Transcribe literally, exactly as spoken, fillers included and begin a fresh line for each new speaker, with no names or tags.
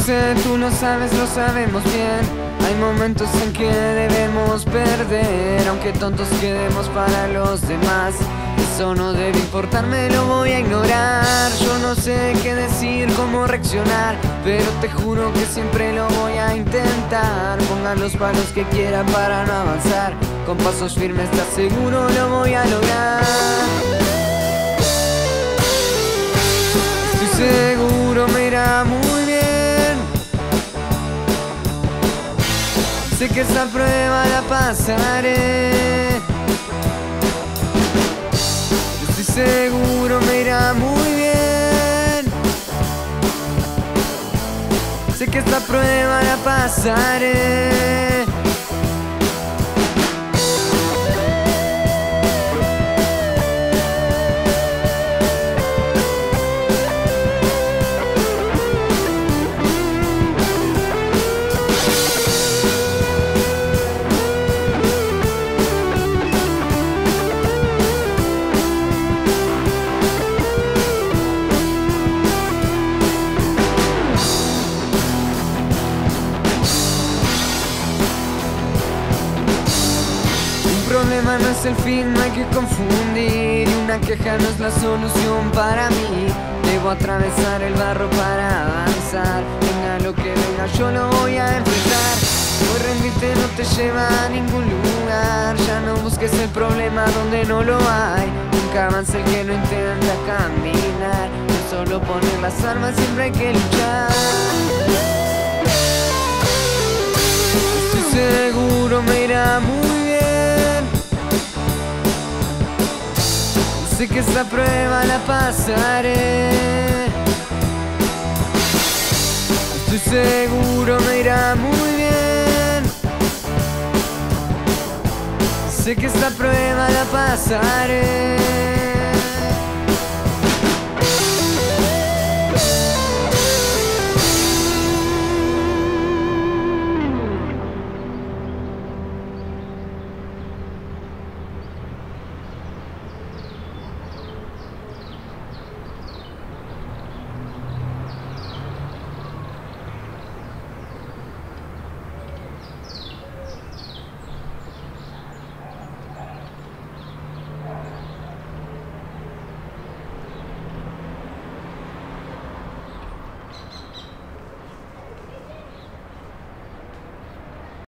sé, tú lo sabes, lo sabemos bien. Hay momentos en que debemos perder, aunque tontos quedemos para los demás. Eso no debe importarme, lo voy a ignorar. Yo no sé qué decir, cómo reaccionar, pero te juro que siempre lo voy a intentar. Pongan los palos que quieran para no avanzar. Con pasos firmes te aseguro lo voy a lograr. Estoy seguro me irá muy bien. Sé que esta prueba la pasaré. Estoy seguro me irá muy bien. Sé que esta prueba la pasaré. Un problema no es el fin, no hay que confundir, y una queja no es la solución para mí. Debo atravesar el barro para avanzar. Venga lo que venga, yo lo voy a enfrentar. Hoy rendirte no te lleva a ningún lugar. Ya no busques el problema donde no lo hay. Nunca avanza el que no intenta caminar. No es solo poner las armas, siempre hay que luchar. Estoy seguro me irá muy bien. Sé que esta prueba la pasaré. Estoy seguro me irá muy bien. Sé que esta prueba la pasaré.